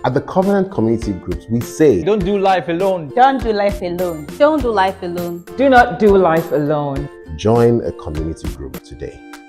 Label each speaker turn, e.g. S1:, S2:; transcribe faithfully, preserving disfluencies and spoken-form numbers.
S1: At the Covenant Community Groups, we say,
S2: don't do life alone.
S3: Don't do life alone.
S4: Don't do life alone.
S5: Do not do life alone.
S1: Join a community group today.